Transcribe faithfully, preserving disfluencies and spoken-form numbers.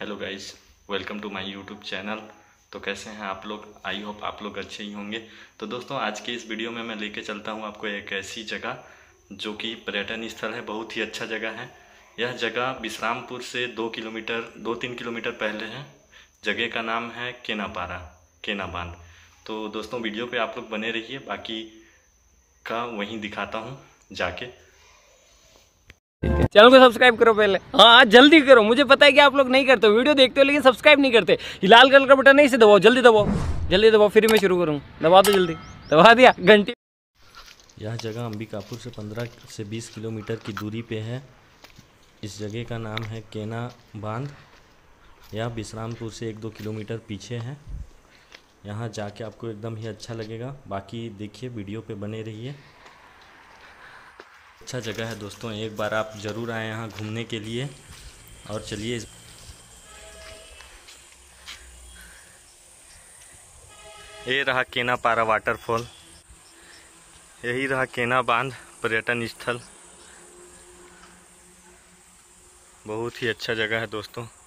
Hello guys, welcome to my YouTube channel. तो कैसे हैं आप लोग? आई होप आप लोग अच्छे ही होंगे। तो दोस्तों, आज के इस वीडियो में मैं लेके चलता हूं आपको एक ऐसी जगह जो कि पर्यटन स्थल है। बहुत ही अच्छा जगह है। यह जगह विश्रामपुर से दो किलोमीटर दो तीन किलोमीटर पहले है। जगह का नाम है केनापारा, केना बांध। तो दोस्तों, वीडियो पे आप लोग बने रहिए, बाकी का वहीं दिखाता हूँ जाके। चैनल को सब्सक्राइब करो पहले। हाँ जल्दी करो, मुझे पता है कि आप लोग नहीं करते हो, वीडियो देखते हो लेकिन सब्सक्राइब नहीं करते। ये लाल कलर का बटन नहीं से दबाओ, जल्दी दबाओ, जल्दी दबाओ, फिर मैं शुरू करूँ। दबा दो जल्दी, दबा दिया घंटी। यह जगह अंबिकापुर से पंद्रह से बीस किलोमीटर की दूरी पे है। इस जगह का नाम है केना बांध। यह विश्रामपुर से एक दो किलोमीटर पीछे है। यहाँ जाके आपको एकदम ही अच्छा लगेगा। बाकी देखिए, वीडियो पे बने रहिए। अच्छा जगह है दोस्तों, एक बार आप ज़रूर आए यहाँ घूमने के लिए। और चलिए, ये रहा केनापारा वाटरफॉल, यही रहा केना बांध पर्यटन स्थल। बहुत ही अच्छा जगह है दोस्तों।